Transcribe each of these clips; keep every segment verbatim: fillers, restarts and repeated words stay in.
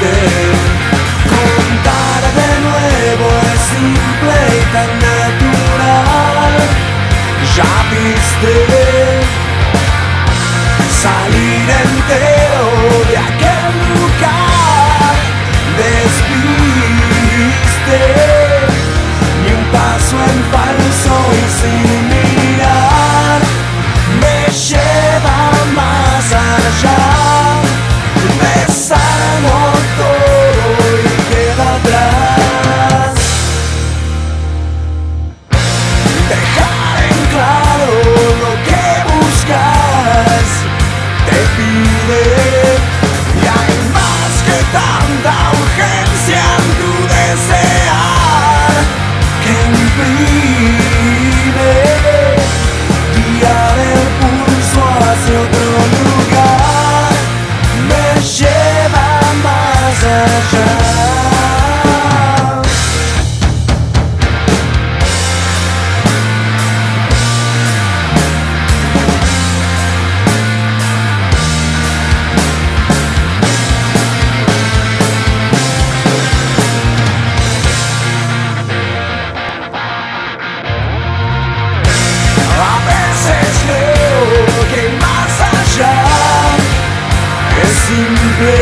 viste. Contar de nuevo es simple y tan natural. Ya viste salir entero de aquel lugar. Despiste ni un paso en falso y sin mirar. Me lleva más allá. Desarmo todo y queda atrás. Dejar en claro lo que buscas te pide. Y hay más que tanta urgencia en tu desear que imprime guiar el pulso hacia otro lugar. Me lleva más allá. A veces creo que más allá es simple.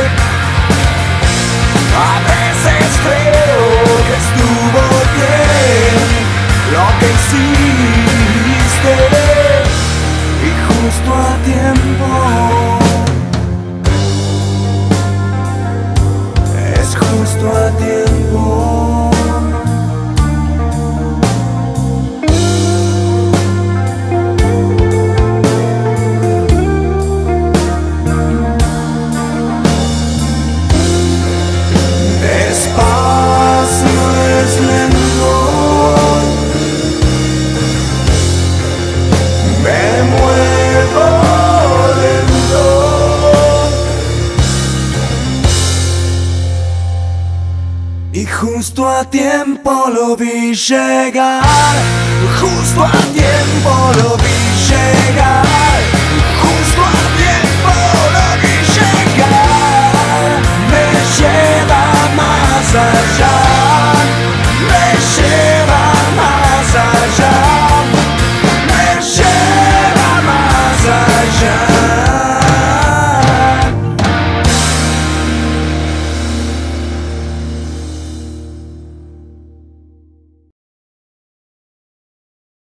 A veces creo que estuvo bien lo que hiciste y justo a tiempo. Es justo a tiempo. Despacio es lento, me muevo lento y justo a tiempo lo vi llegar. Justo a tiempo lo vi llegar.